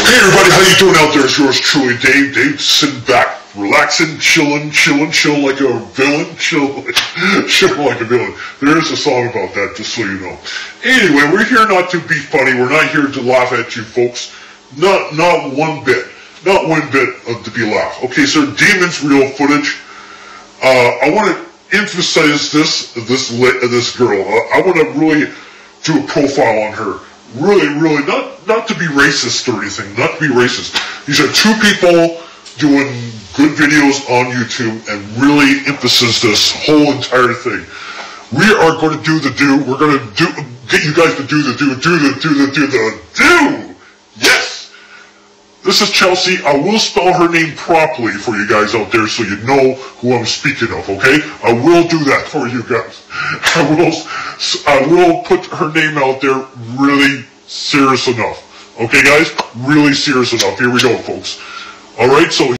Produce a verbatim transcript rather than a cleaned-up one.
Hey everybody, how you doing out there? It's yours truly, Dave. Dave, sitting back, relaxing, chilling, chilling, chilling like a villain, chill, chilling like a villain. There is a song about that, just so you know. Anyway, we're here not to be funny. We're not here to laugh at you folks. Not, not one bit. Not one bit of to be laughed. Okay, so Demon's real footage. Uh, I want to emphasize this, this, this girl. Uh, I want to really do a profile on her. Really, really, not not to be racist or anything, not to be racist. These are two people doing good videos on YouTube and really emphasize this whole entire thing. We are going to do the do. We're going to do get you guys to do the do, do the do the do the do. Yes. This is Chelsea. I will spell her name properly for you guys out there so you know who I'm speaking of, okay? I will do that for you guys. I will, I will put her name out there really serious enough. Okay, guys? Really serious enough. Here we go, folks. All right, so